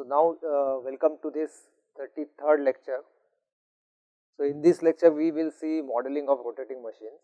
So now welcome to this 33rd lecture. So in this lecture we will see modeling of rotating machines.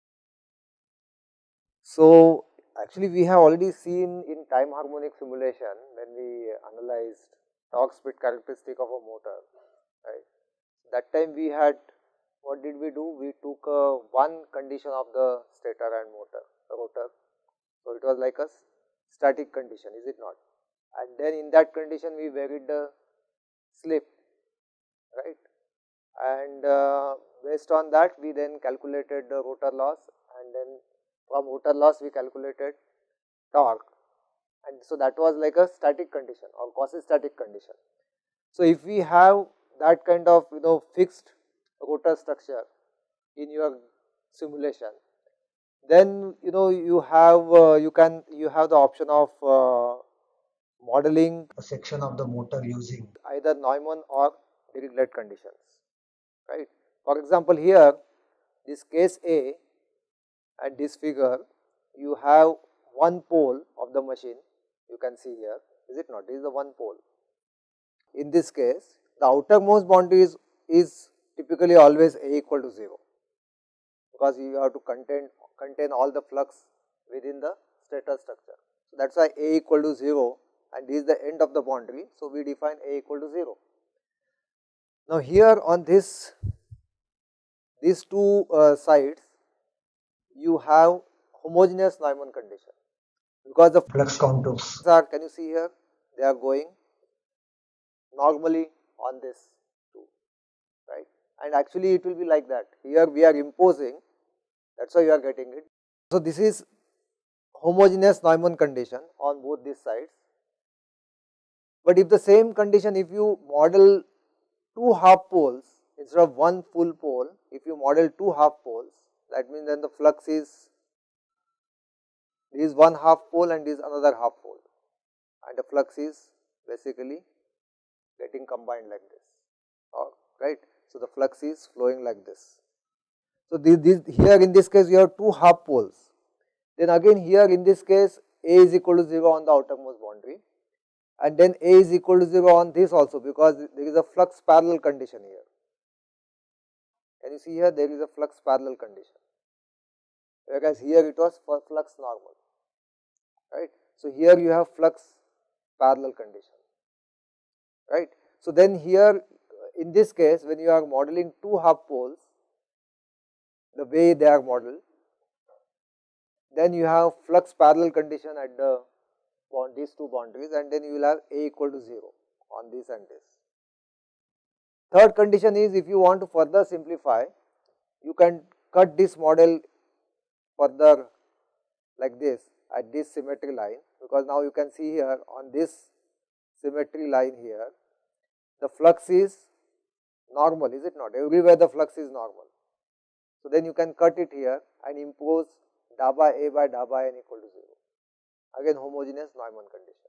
So actually we have already seen in time harmonic simulation when we analyzed torque speed characteristic of a motor, right. That time we had, what did we do? We took one condition of the stator and rotor. So it was like a static condition, is it not? And then in that condition we varied the slip, right, and based on that we then calculated the rotor loss, and then from rotor loss we calculated torque, and so that was like a static condition or quasi-static condition. So if we have that kind of fixed rotor structure in your simulation, then you have the option of modeling a section of the motor using either Neumann or Dirichlet conditions, right. For example, here this case A and this figure, you have one pole of the machine, you can see here, is it not? This is the one pole. In this case, the outermost boundary is typically always A equal to 0, because you have to contain all the flux within the stator structure. So that is why A equal to 0, and this is the end of the boundary. So we define A equal to 0. Now here on these two sides, you have homogeneous Neumann condition, because the flux contours. are, can you see here, they are going normally on this too, right, and actually it will be like that. Here we are imposing, that is why you are getting it. So this is homogeneous Neumann condition on both these sides. But if the same condition, if you model two half poles instead of one full pole, if you model two half poles, that means then the flux is, this is one half pole and this is another half pole, and the flux is basically getting combined like this, right. So the flux is flowing like this. So here in this case you have two half poles. Then again here in this case A is equal to 0 on the outermost boundary, and then A is equal to 0 on this also, because there is a flux parallel condition here. Can you see here, there is a flux parallel condition, whereas here it was for flux normal, right. So here you have flux parallel condition, right. So then here in this case, when you are modeling two half poles, the way they are modeled, then you have flux parallel condition at the these two boundaries, and then you will have A equal to 0 on this and this. Third condition is, if you want to further simplify, you can cut this model further like this at this symmetry line, because now you can see here on this symmetry line here, the flux is normal, is it not? Everywhere the flux is normal. So then you can cut it here and impose da by A by da by n equal to 0. Again homogeneous Neumann condition,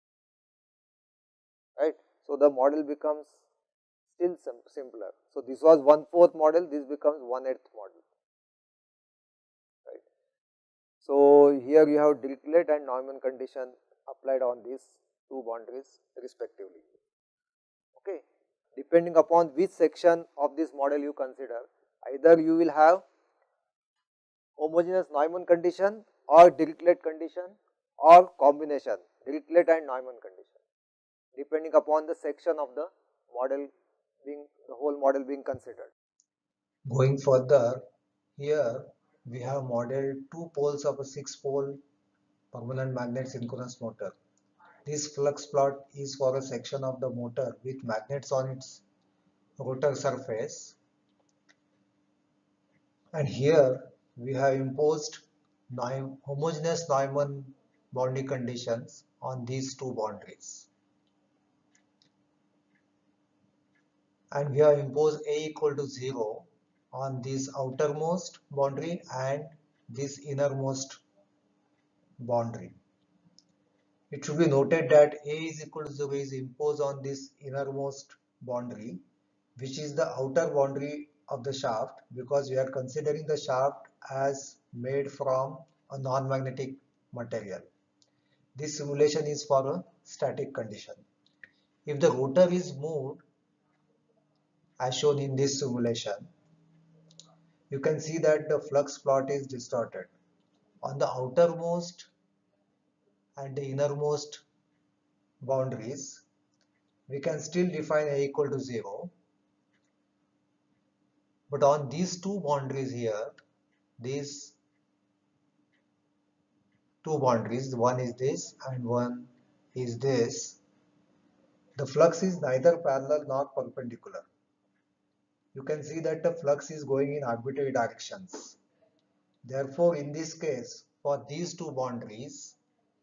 right. So the model becomes still simpler. So this was 1/4 model, this becomes 1/8 model, right. So here you have Dirichlet and Neumann condition applied on these two boundaries respectively, okay. Depending upon which section of this model you consider, either you will have homogeneous Neumann condition or Dirichlet condition, or combination Dirichlet and Neumann condition, depending upon the section of the model being, the whole model being considered. Going further, here we have modeled two poles of a 6-pole permanent magnet synchronous motor. This flux plot is for a section of the motor with magnets on its rotor surface, and here we have imposed homogeneous Neumann boundary conditions on these two boundaries, and we have imposed A equal to 0 on this outermost boundary and this innermost boundary. It should be noted that A is equal to 0 is imposed on this innermost boundary, which is the outer boundary of the shaft, because we are considering the shaft as made from a non-magnetic material. This simulation is for a static condition. If the rotor is moved as shown in this simulation, you can see that the flux plot is distorted. On the outermost and the innermost boundaries, we can still define A equal to 0, but on these two boundaries here, these two boundaries, one is this and one is this, the flux is neither parallel nor perpendicular. You can see that the flux is going in arbitrary directions. Therefore, in this case, for these two boundaries,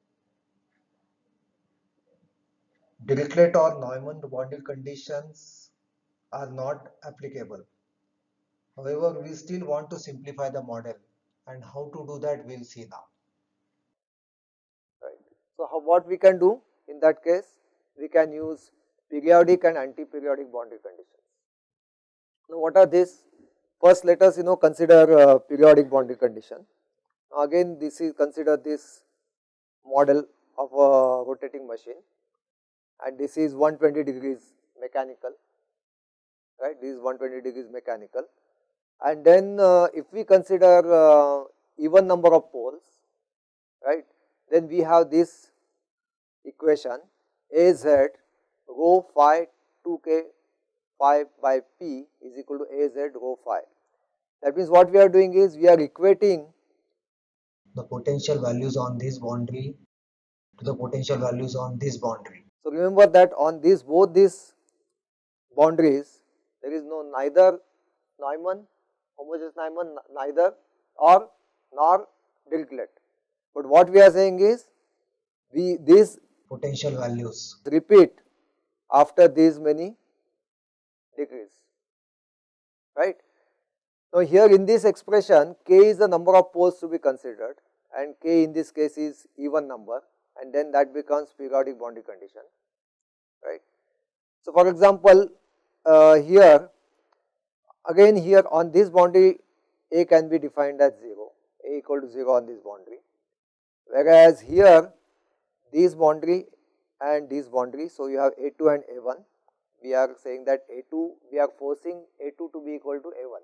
Dirichlet or Neumann boundary conditions are not applicable. However, we still want to simplify the model, and how to do that we'll see now. Right. So, what we can do in that case? We can use periodic and anti-periodic boundary conditions. Now, what are these? First, let us consider periodic boundary condition. Now, again, this is consider this model of a rotating machine, and this is 120 degrees mechanical, right? This is 120 degrees mechanical, and then if we consider even number of poles, right? Then we have this equation Az rho phi 2k phi by p is equal to Az rho phi. That means what we are doing is we are equating the potential values on this boundary to the potential values on this boundary. So, remember that on these both these boundaries there is no neither Neumann, homogeneous Neumann, neither or nor Dirichlet. But what we are saying is these potential values repeat after these many degrees, right. Now, here in this expression k is the number of poles to be considered, and k in this case is even number, and then that becomes periodic boundary condition, right. So, for example, here again here on this boundary A can be defined as 0, A equal to 0 on this boundary, whereas here this boundary and this boundary. So, you have A2 and A1, we are saying that A2, we are forcing A2 to be equal to A1.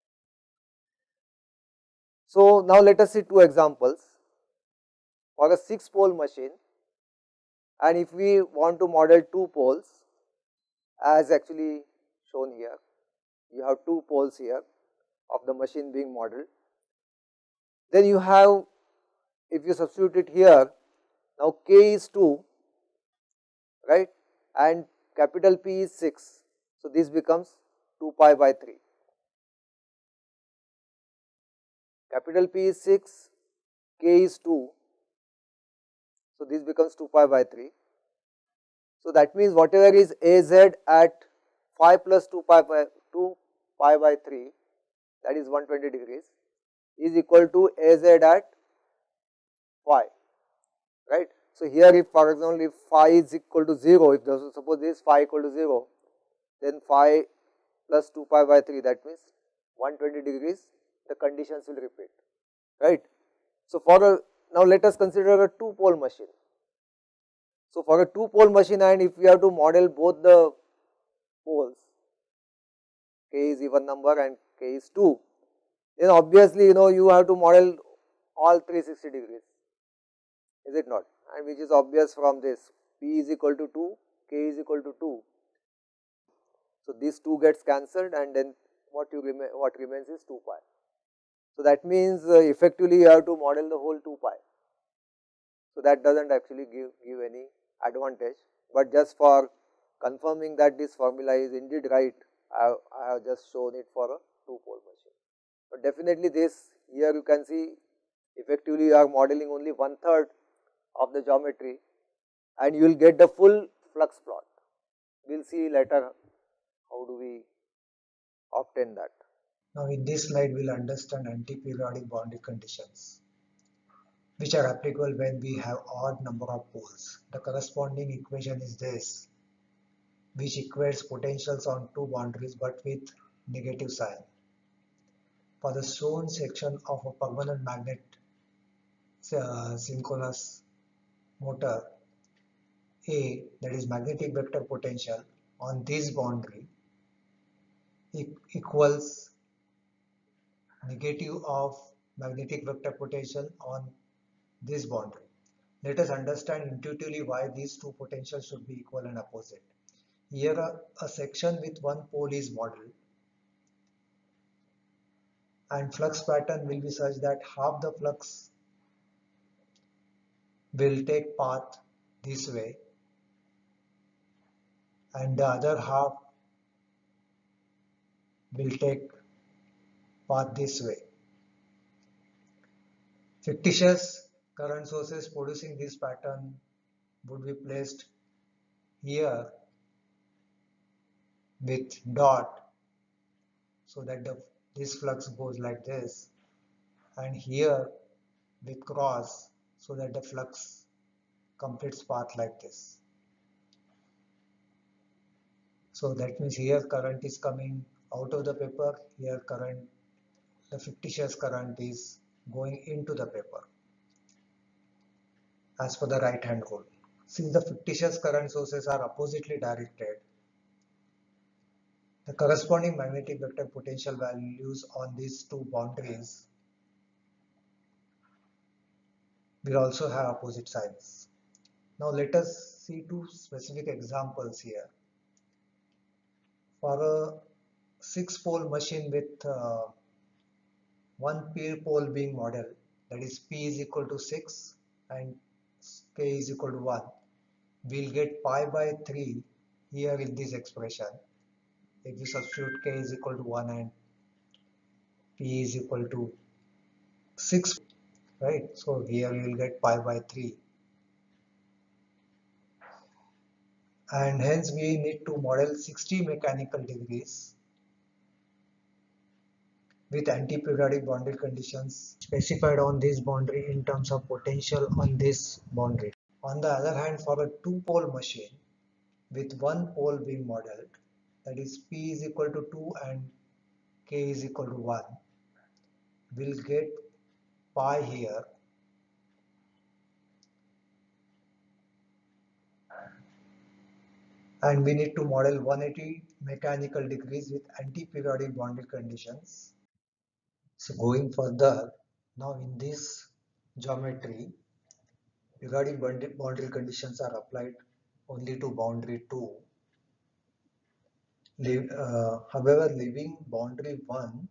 So, now let us see two examples for a 6 pole machine, and if we want to model 2 poles as actually shown here, you have 2 poles here of the machine being modeled. Then you have, if you substitute it here, now k is 2, right, and capital P is 6. So, this becomes 2 pi by 3. Capital P is 6, k is 2. So, this becomes 2 pi by 3. So, that means whatever is Az at 5 plus 2 pi by 3, that is 120 degrees, is equal to Az at phi, right. So, here if for example, if phi is equal to 0, if suppose this phi equal to 0, then phi plus 2 pi by 3, that means 120 degrees, the conditions will repeat, right. So, now let us consider a 2 pole machine. So, for a 2 pole machine, and if we have to model both the poles, k is even number and k is 2, then obviously you have to model all 360 degrees, is it not, and which is obvious from this, p is equal to 2, k is equal to 2. So, these 2 gets cancelled, and then what remains is 2 pi. So, that means effectively you have to model the whole 2 pi. So, that does not actually give any advantage, but just for confirming that this formula is indeed right, I have just shown it for a 2 pole machine. But definitely this here you can see effectively you are modeling only 1/3 of the geometry, and you will get the full flux plot. We will see later how do we obtain that. Now in this slide we will understand anti-periodic boundary conditions, which are applicable when we have odd number of poles. The corresponding equation is this, which equates potentials on two boundaries but with negative sign. For the shown section of a permanent magnet synchronous motor, A, that is magnetic vector potential on this boundary, equals negative of magnetic vector potential on this boundary. Let us understand intuitively why these two potentials should be equal and opposite. Here a section with one pole is modeled, and flux pattern will be such that half the flux will take path this way and the other half will take path this way. Fictitious current sources producing this pattern would be placed here with dot, so that this flux goes like this, and here with cross, so that the flux completes path like this. So that means here current is coming out of the paper, here current, the fictitious current is going into the paper as per the right hand rule. Since the fictitious current sources are oppositely directed, the corresponding magnetic vector potential values on these two boundaries will also have opposite signs. Now let us see two specific examples here. For a 6-pole machine with one pole being modeled, that is P is equal to 6 and K is equal to 1, we'll get pi by 3 here in this expression. If we substitute K is equal to 1 and P is equal to 6, right? So here we will get pi by 3. And hence we need to model 60 mechanical degrees with anti-periodic boundary conditions specified on this boundary in terms of potential on this boundary. On the other hand, for a 2-pole machine with one pole being modeled, that is P is equal to 2 and K is equal to 1, we'll get pi here, and we need to model 180 mechanical degrees with anti-periodic boundary conditions. So going further, now in this geometry, periodic boundary conditions are applied only to boundary 2. However, leaving boundary 1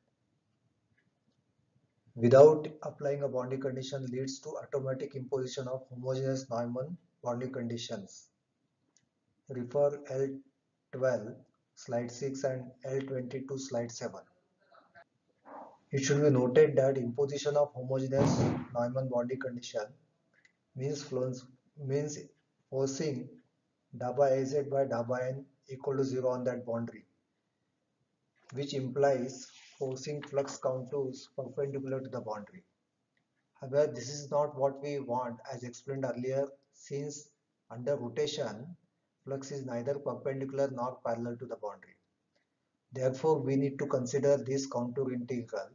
without applying a boundary condition leads to automatic imposition of homogeneous Neumann boundary conditions. Refer L12 slide 6 and L22 slide 7. It should be noted that imposition of homogeneous Neumann boundary condition means forcing dabba Az by dabba n equal to 0 on that boundary, which implies forcing flux contours perpendicular to the boundary. However, this is not what we want, as explained earlier, since under rotation, flux is neither perpendicular nor parallel to the boundary. Therefore, we need to consider this contour integral,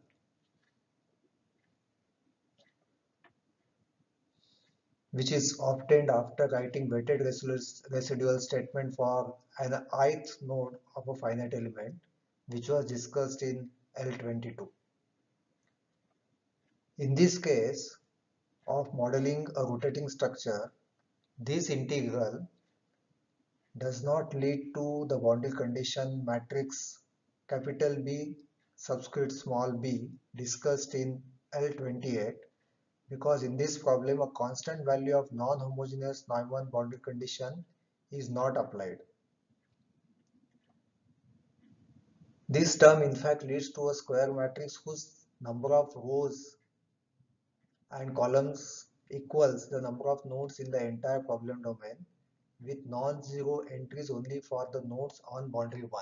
which is obtained after writing weighted residual statement for an ith node of a finite element, which was discussed in L22. In this case of modeling a rotating structure, this integral does not lead to the boundary condition matrix capital B subscript small b discussed in L28, because in this problem a constant value of non-homogeneous Neumann boundary condition is not applied. This term in fact leads to a square matrix whose number of rows and columns equals the number of nodes in the entire problem domain, with non-zero entries only for the nodes on boundary 1.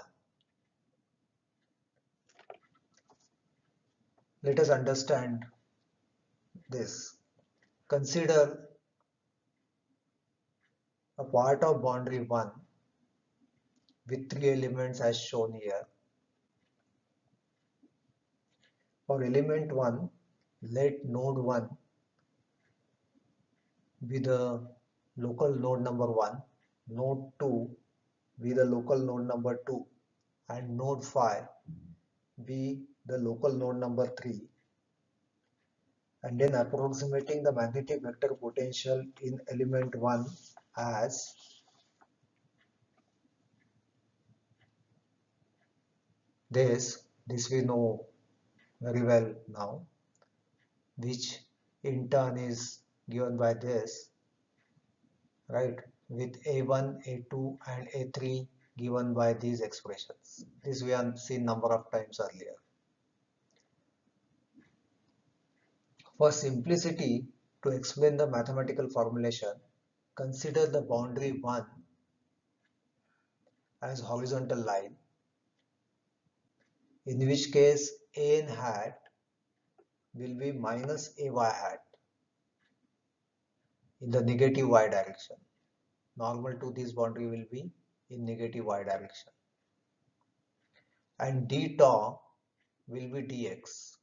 Let us understand this. Consider a part of boundary 1 with 3 elements as shown here. For element 1, let node 1 be the local node number 1, node 2 be the local node number 2, and node 5 be the local node number 3, and then approximating the magnetic vector potential in element 1 as this we know very well now, which in turn is given by this, right, with A1, A2 and A3 given by these expressions. This we have seen number of times earlier. For simplicity, to explain the mathematical formulation, consider the boundary 1 as horizontal line, in which case an hat will be minus ay hat in the negative y direction. Normal to this boundary will be in negative y direction. And d tau will be dx.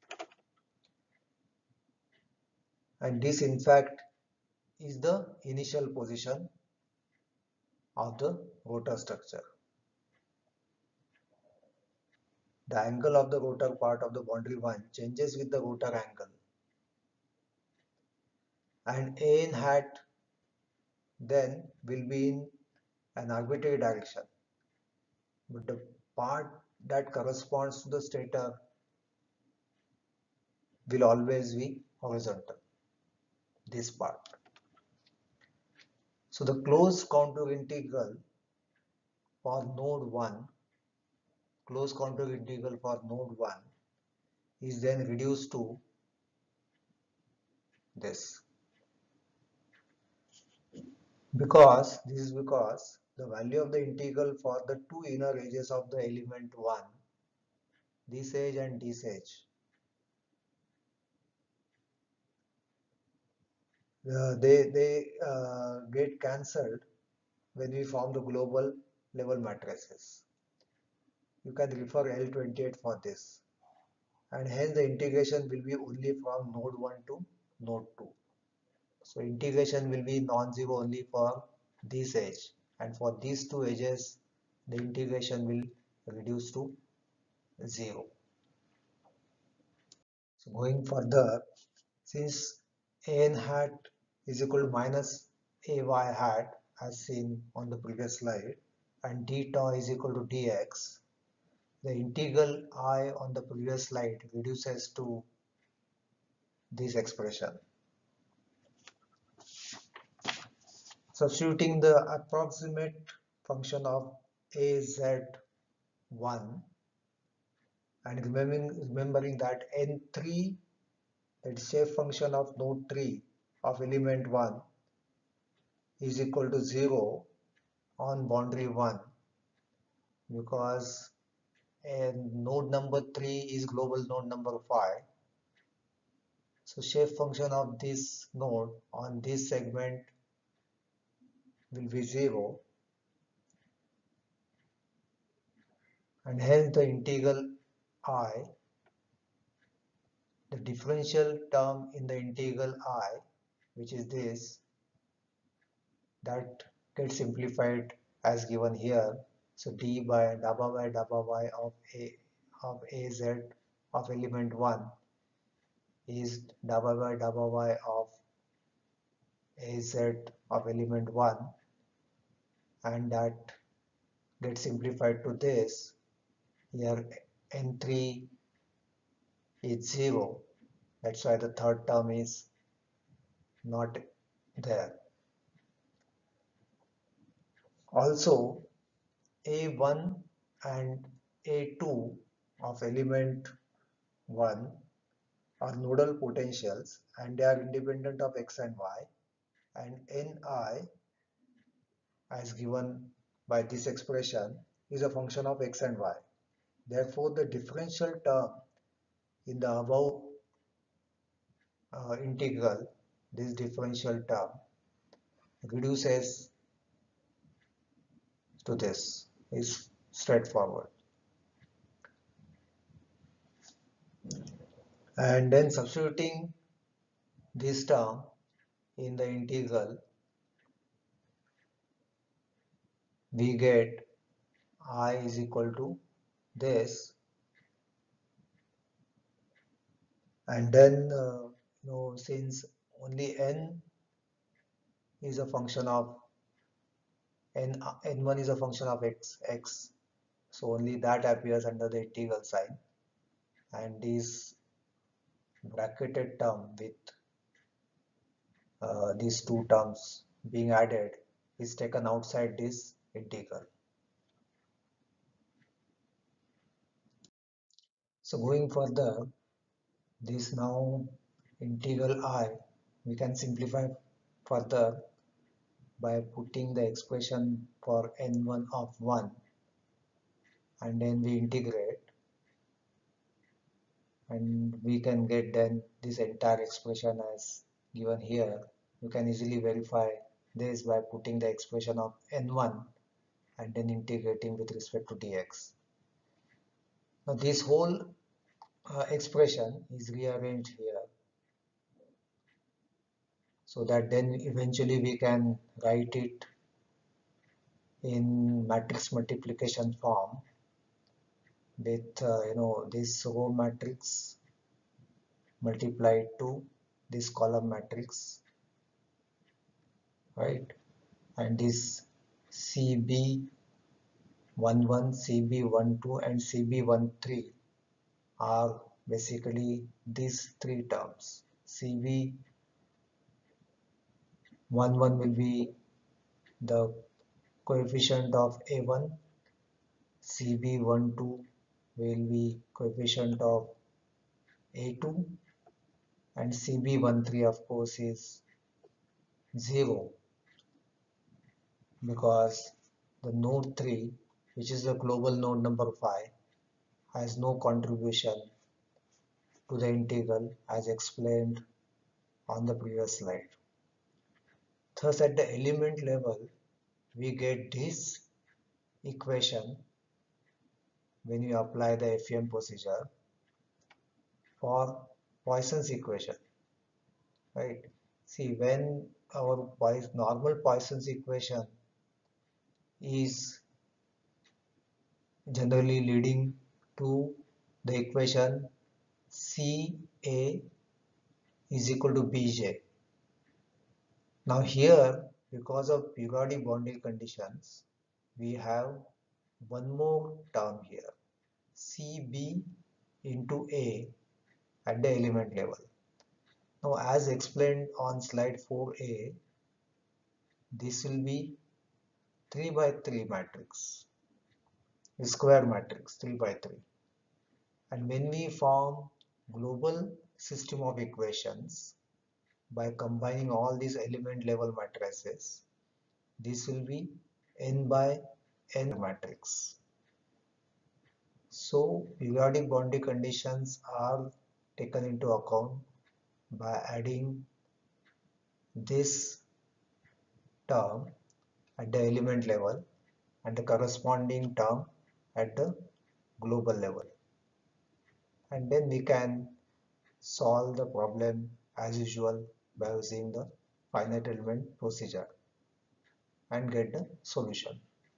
And this in fact is the initial position of the rotor structure. The angle of the rotor part of the boundary 1 changes with the rotor angle, and an hat then will be in an arbitrary direction, but the part that corresponds to the stator will always be horizontal, this part. So the closed contour integral for node 1, closed contour integral for node 1 is then reduced to this. Because the value of the integral for the two inner edges of the element 1, this edge and this edge, they get cancelled when we form the global level matrices. You can refer L28 for this, and hence the integration will be only from node 1 to node 2. So integration will be non-zero only for this edge, and for these two edges the integration will reduce to 0. So going further, since an hat is equal to minus ay hat as seen on the previous slide, and d tau is equal to dx, the integral I on the previous slide reduces to this expression. Substituting the approximate function of az1 and remembering that n3, that is shape function of node 3 of element 1, is equal to 0 on boundary 1, because node number 3 is global node number 5. So shape function of this node on this segment will be 0, and hence the integral I, the differential term in the integral I, which is this, that gets simplified as given here. So d by dabba y of az of element 1 is dabba y of az of element 1, and that gets simplified to this. Here n3 is 0, that's why the third term is not there. Also, A1 and A2 of element 1 are nodal potentials, and they are independent of x and y, and Ni, as given by this expression, is a function of x and y. Therefore, the differential term in the above integral, this differential term, reduces to this, is straightforward. And then substituting this term in the integral, we get I is equal to this, and then since only n is a function of n1 is a function of x, so only that appears under the integral sign, and this bracketed term with these two terms being added is taken outside this integral. So going further, this now integral I we can simplify further by putting the expression for n1 of 1, and then we integrate, and we can get then this entire expression as given here. You can easily verify this by putting the expression of n1 and then integrating with respect to dx. Now this whole expression is rearranged here, so that then eventually we can write it in matrix multiplication form with this row matrix multiplied to this column matrix, right? And this CB11, CB12 and CB13 are basically these three terms. CB11 will be the coefficient of A1, CB12 will be coefficient of A2, and CB13 of course is 0, because the node 3, which is the global node number 5, has no contribution to the integral as explained on the previous slide. Thus at the element level we get this equation when you apply the FEM procedure for Poisson's equation, right? See, when our normal Poisson's equation is generally leading to the equation CA is equal to BJ. Now here, because of periodic boundary conditions, we have one more term here, CB into A at the element level. Now as explained on slide 4a, this will be 3 by 3 matrix, a square matrix 3 by 3. And when we form global system of equations by combining all these element level matrices, this will be n by n matrix. So periodic boundary conditions are taken into account by adding this term at the element level and the corresponding term at the global level, and then we can solve the problem as usual by using the finite element procedure and get the solution.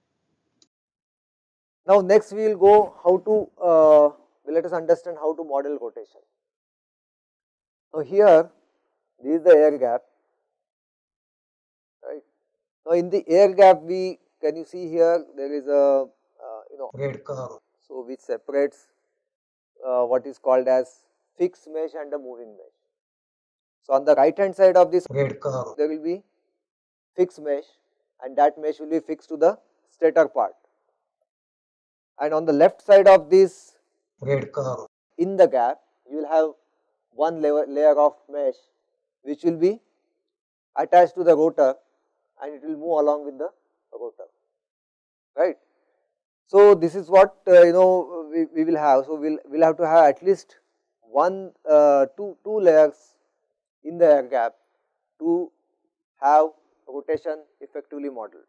Now next we will go how to let us understand how to model rotation. Now here this is the air gap, right? Now in the air gap can you see here there is a Red curve. so which separates what is called as fixed mesh and the moving mesh. So on the right hand side of this Red curve, there will be fixed mesh, and that mesh will be fixed to the stator part, and on the left side of this red curve, in the gap you will have one layer of mesh which will be attached to the rotor, and it will move along with the rotor, right. So this is what we will have. So we'll have to have at least two layers in the air gap to have rotation effectively modeled,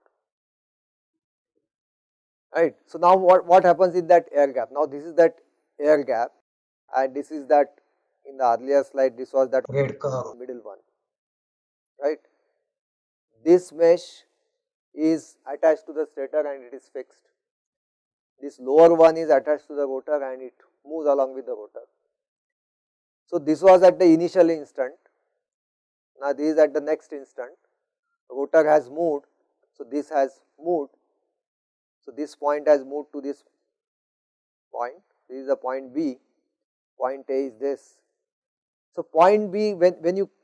right. So now what happens in that air gap? Now this is that air gap, and this is that in the earlier slide this was that red curve, middle one, right. This mesh is attached to the stator and it is fixed. This lower one is attached to the rotor and it moves along with the rotor. So this was at the initial instant. Now this is at the next instant. Rotor has moved, so this has moved. So this point has moved to this point. This is the point B. Point A is this. So point B, when you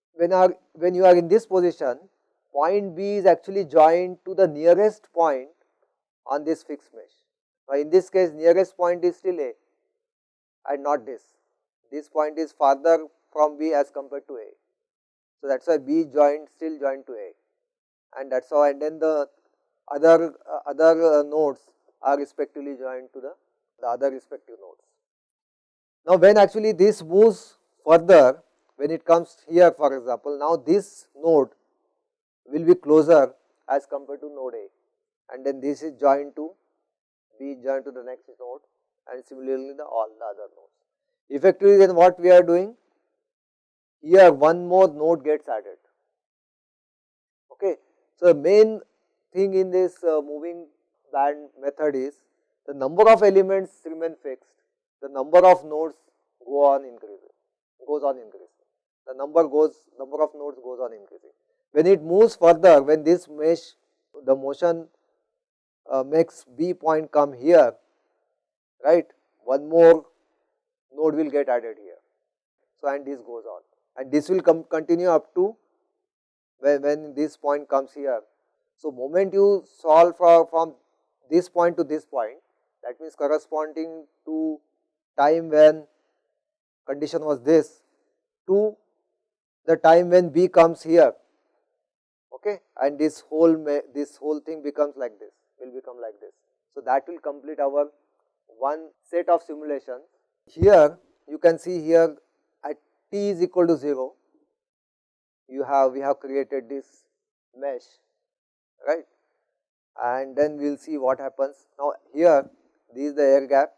are in this position, point B is actually joined to the nearest point on this fixed mesh. Now in this case, nearest point is still A and not this. This point is farther from B as compared to A. So that's why B still joined to A, and that's how. And then the other nodes are respectively joined to the other respective nodes. Now when actually this moves further, when it comes here, for example, now this node will be closer as compared to node A, and then this is joined to B, joined to the next node, and similarly all the other nodes. Effectively, then what we are doing here, one more node gets added. Okay, so the main thing in this moving band method is the number of elements remain fixed, the number of nodes goes on increasing. The number of nodes goes on increasing. When it moves further, when this mesh, the motion makes B point come here, right? One more node will get added here. So and this goes on, and this will continue up to when this point comes here. So moment you solve from this point to this point, that means corresponding to time when condition was this to the time when B comes here, okay, and this whole thing becomes like this, will become like this. So that will complete our one set of simulations. Here you can see here at t is equal to 0, we have created this mesh, right, and then we will see what happens. Now here this is the air gap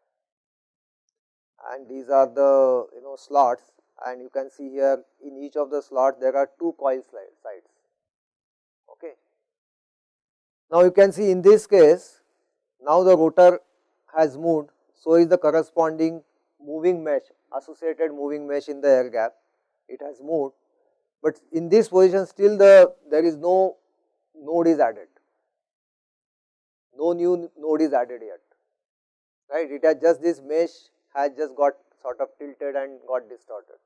and these are the slots, and you can see here in each of the slots there are two coil sides. Okay. Now you can see in this case, now the rotor has moved, so is the corresponding moving mesh, associated moving mesh in the air gap, it has moved, but in this position still there is no node is added, no new node is added yet, right, it has just this mesh has just got sort of tilted and got distorted.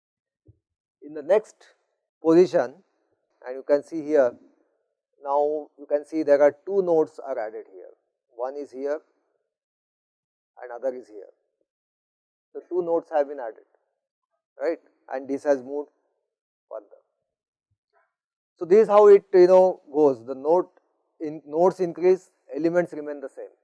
In the next position, and you can see here, now you can see there are two nodes are added here, one is here and other is here. So two nodes have been added, right, and this has moved further. So this is how it goes, the nodes increase, elements remain the same.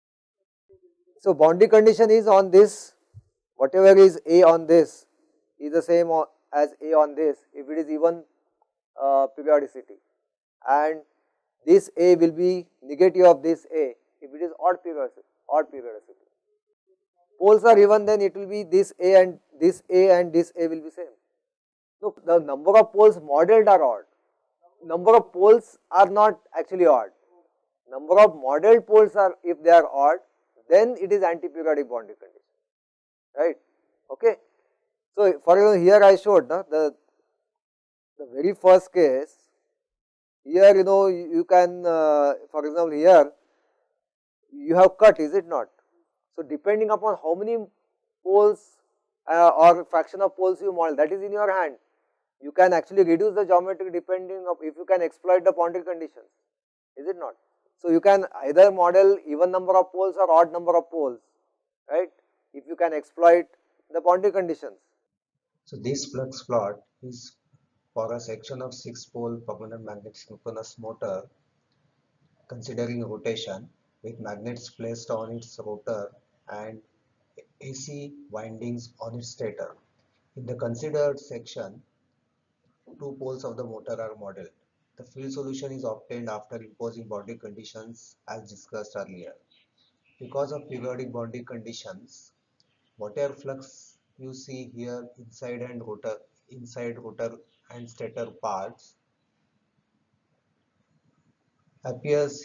So boundary condition is on this, whatever is A on this is the same as A on this if it is even periodicity, and this A will be negative of this A if it is odd periodicity. Poles are even, then it will be this A and this A and this A will be same. No, the number of poles modeled are odd. Number of poles are not actually odd. Number of modeled poles are, if they are odd, then it is anti-periodic boundary condition, right? Okay. So for example, here I showed the very first case. Here you can for example here you have cut, is it not? So depending upon how many poles or fraction of poles you model, that is in your hand. You can actually reduce the geometry depending of if you can exploit the boundary conditions, is it not? So you can either model even number of poles or odd number of poles, right, if you can exploit the boundary conditions. So this flux plot is for a section of 6-pole permanent magnetic synchronous motor considering rotation with magnets placed on its rotor and AC windings on its stator. In the considered section, two poles of the motor are modeled. The field solution is obtained after imposing boundary conditions as discussed earlier. Because of periodic boundary conditions, whatever flux you see here inside rotor and stator parts appears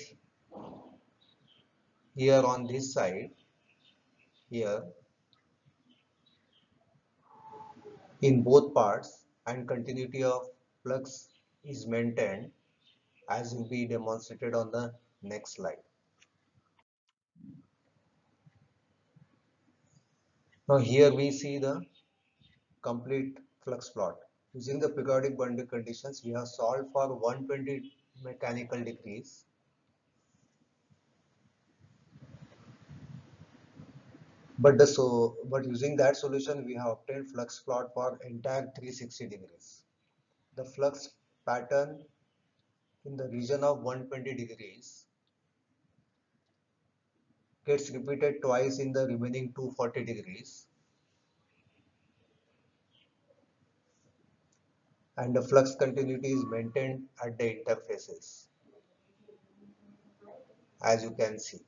here on this side, here in both parts, and continuity of flux is maintained as will be demonstrated on the next slide. Now here we see the complete flux plot. Using the periodic boundary conditions, we have solved for 120 mechanical degrees. But using that solution, we have obtained flux plot for entire 360 degrees. The flux pattern in the region of 120 degrees gets repeated twice in the remaining 240 degrees, and the flux continuity is maintained at the interfaces, as you can see.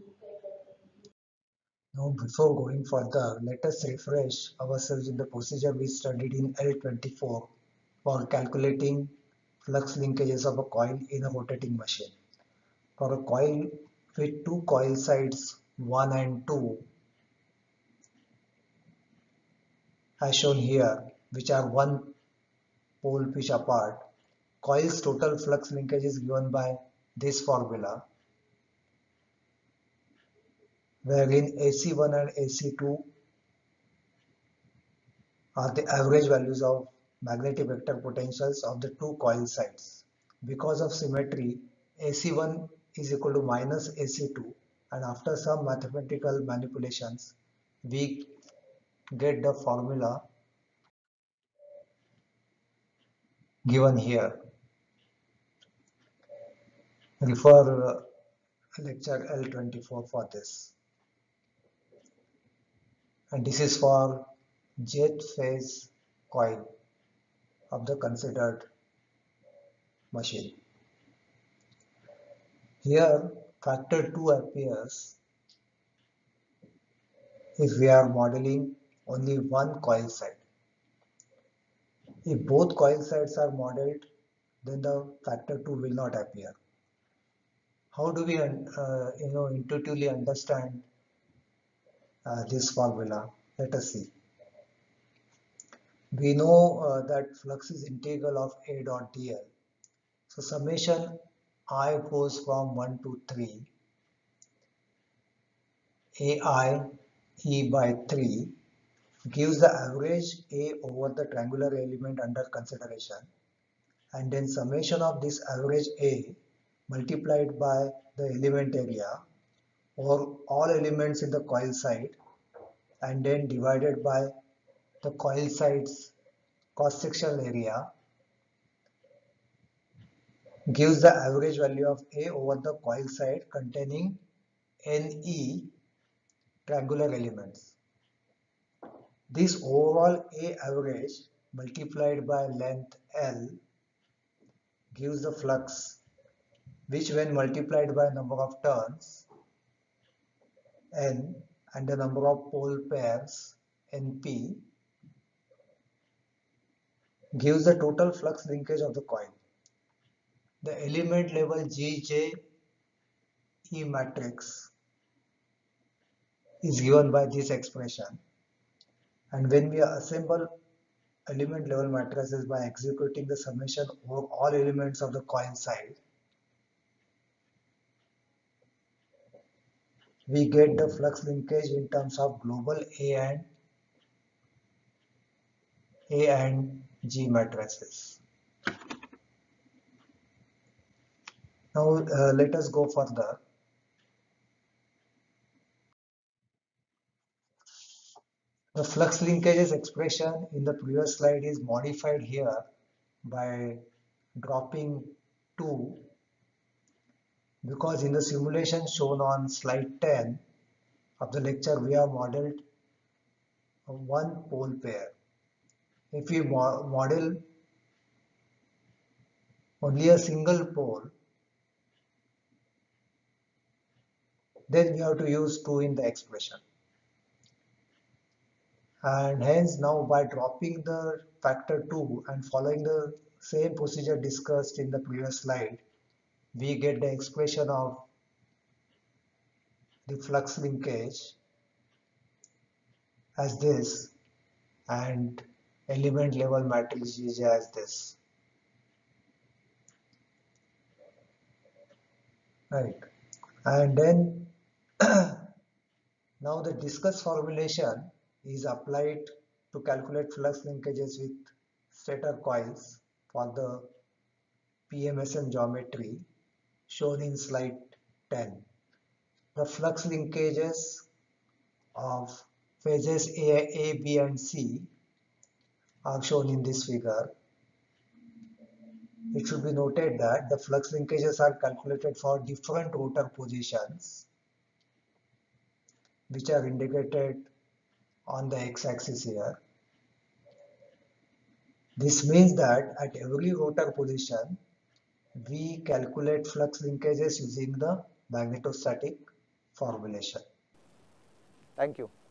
Now, before going further, let us refresh ourselves in the procedure we studied in L24 for calculating flux linkages of a coil in a rotating machine. For a coil with two coil sides 1 and 2 as shown here, which are one pole pitch apart, coil's total flux linkage is given by this formula, wherein AC1 and AC2 are the average values of magnetic vector potentials of the two coil sides. Because of symmetry, AC1 is equal to minus AC2, and after some mathematical manipulations, we get the formula given here. Refer lecture L24 for this. And this is for jth phase coil of the considered machine. Here factor 2 appears if we are modeling only one coil side. If both coil sides are modeled, then the factor 2 will not appear. How do we intuitively understand this formula? Let us see. We know that flux is integral of A dot dl. So summation I goes from 1 to 3 AI E by 3 gives the average A over the triangular element under consideration, and then summation of this average A multiplied by the element area or all elements in the coil side, and then divided by the coil side's cross-sectional area gives the average value of A over the coil side containing NE triangular elements. This overall A average multiplied by length L gives the flux, which when multiplied by number of turns N and the number of pole pairs NP gives the total flux linkage of the coil. The element level GJE matrix is given by this expression, and when we assemble element level matrices by executing the summation over all elements of the coil side, we get the flux linkage in terms of global A and G matrices. Now let us go further. The flux linkages expression in the previous slide is modified here by dropping 2, because in the simulation shown on slide 10 of the lecture we have modeled one pole pair. If we model only a single pole, then we have to use 2 in the expression. And hence now by dropping the factor 2 and following the same procedure discussed in the previous slide, we get the expression of the flux linkage as this, and element level matrix is as this, right? And then now the discussed formulation is applied to calculate flux linkages with stator coils for the PMSM geometry shown in slide 10. The flux linkages of phases A, B and C are shown in this figure. It should be noted that the flux linkages are calculated for different rotor positions, which are indicated on the x-axis here. This means that at every rotor position, we calculate flux linkages using the magnetostatic formulation. Thank you.